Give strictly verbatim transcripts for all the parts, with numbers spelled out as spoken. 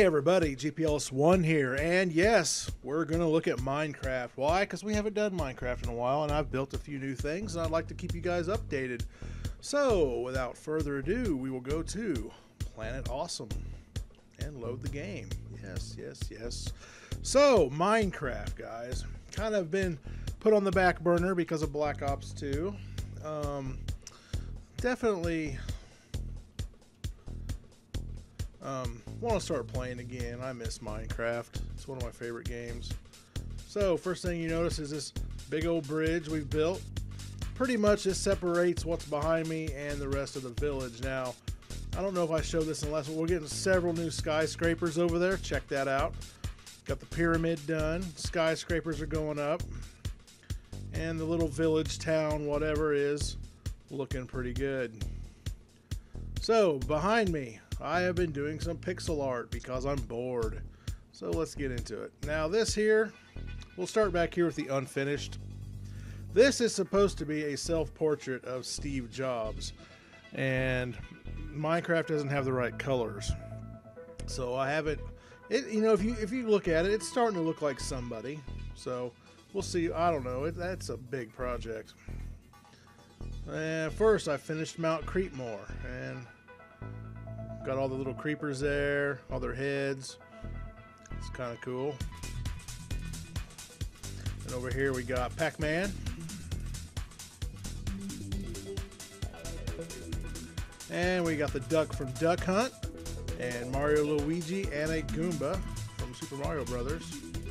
Hey everybody, G P L S one here, and yes, we're going to look at Minecraft. Why? Because we haven't done Minecraft in a while, and I've built a few new things, and I'd like to keep you guys updated. So, without further ado, we will go to Planet Awesome and load the game. Yes, yes, yes. So, Minecraft, guys. Kind of been put on the back burner because of Black Ops two. Um, definitely... Um, want to start playing again. I miss Minecraft. It's one of my favorite games. So first thing you notice is this big old bridge we've built. Pretty much this separates what's behind me and the rest of the village. Now, I don't know if I showed this in the last one. We're getting several new skyscrapers over there. Check that out. Got the pyramid done. Skyscrapers are going up. And the little village, town, whatever is looking pretty good. So behind me, I have been doing some pixel art because I'm bored. So let's get into it. Now this here, we'll start back here with the unfinished. This is supposed to be a self-portrait of Steve Jobs. And Minecraft doesn't have the right colors. So I haven't, it, you know, if you if you look at it, it's starting to look like somebody. So we'll see, I don't know, it, that's a big project. And first I finished Mount Creepmore. And got all the little creepers there, all their heads. It's kind of cool. And over here we got Pac-Man. And we got the duck from Duck Hunt. And Mario, Luigi, and a Goomba from Super Mario Brothers.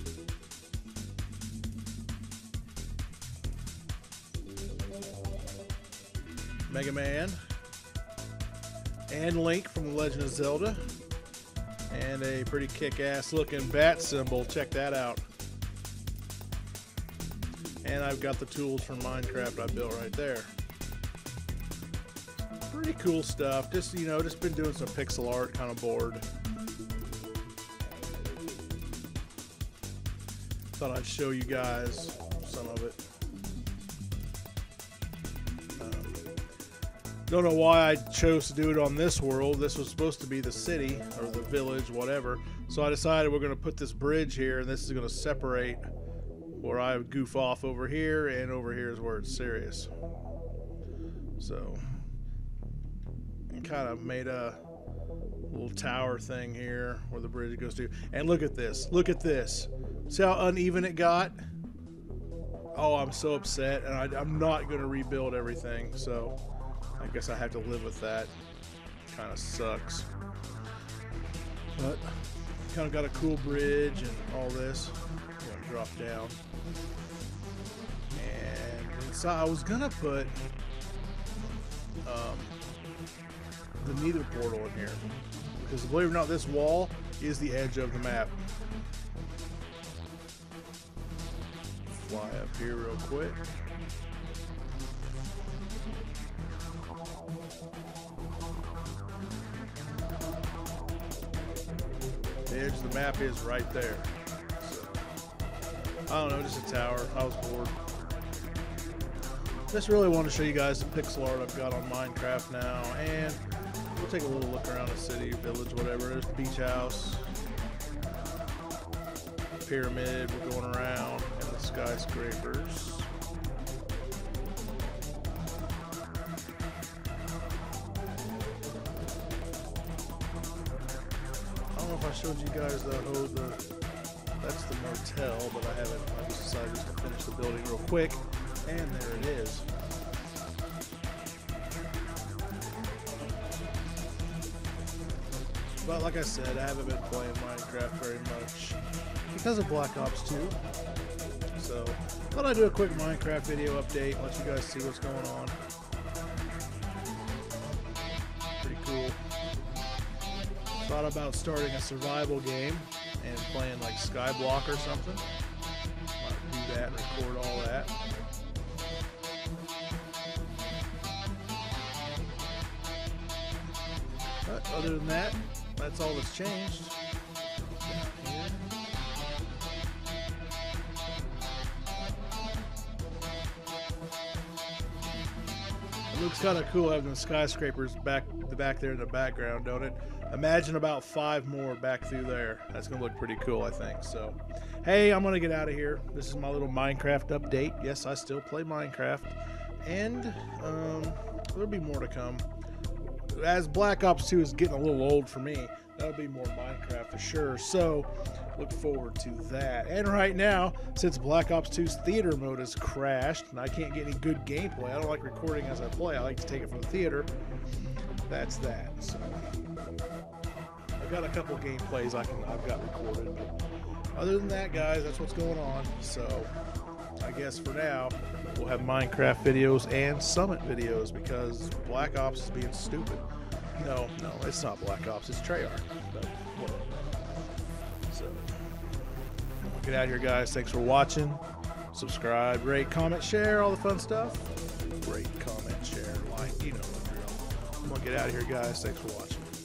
Mega Man. And Link from The Legend of Zelda. And a pretty kick-ass looking bat symbol. Check that out. And I've got the tools from Minecraft I built right there. Pretty cool stuff. Just, you know, just been doing some pixel art, kind of bored. Thought I'd show you guys some of it. Don't know why I chose to do it on this world. This was supposed to be the city or the village, whatever. So I decided we're going to put this bridge here, and this is going to separate where I goof off over here, and over here is where it's serious. So, and kind of made a little tower thing here where the bridge goes to. And look at this. Look at this. See how uneven it got? Oh, I'm so upset, and I, I'm not going to rebuild everything. So I guess I have to live with that. Kind of sucks. But kind of got a cool bridge and all this. I'm gonna drop down. And inside, I was gonna put um, the Nether portal in here. Because believe it or not, this wall is the edge of the map. Fly up here real quick. The edge of the map is right there. So, I don't know, just a tower. I was bored. Just really want to show you guys the pixel art I've got on Minecraft now, and we'll take a little look around the city, village, whatever. There's the beach house, pyramid, we're going around, and the skyscrapers. I showed you guys the, oh, the that's the motel, but I haven't. I just decided just to finish the building real quick, and there it is. But like I said, I haven't been playing Minecraft very much because of Black Ops two. So thought I'd do a quick Minecraft video update, let you guys see what's going on. Pretty cool. Thought about starting a survival game and playing like Skyblock or something. Might do that and record all that. But other than that, that's all that's changed. Down here. looks kind of cool having the skyscrapers back the back there in the background, don't it? Imagine about five more back through there. That's gonna look pretty cool, I think. So, hey, I'm gonna get out of here. This is my little Minecraft update. Yes, I still play Minecraft, and um, there'll be more to come. As Black Ops two is getting a little old for me, that'll be more Minecraft for sure. So, look forward to that. And right now, since Black Ops two's theater mode has crashed and I can't get any good gameplay, I don't like recording as I play. I like to take it from the theater. That's that. So, I've got a couple gameplays I can I've got recorded, but other than that, guys, that's what's going on. So, I guess for now, we'll have Minecraft videos and Summit videos because Black Ops is being stupid. No, no, it's not Black Ops, it's Treyarch. But whatever. So, we'll get out of here, guys. Thanks for watching. Subscribe, rate, comment, share, all the fun stuff. Rate, comment, share, like, you know the drill. I'm gonna get out of here, guys. Thanks for watching.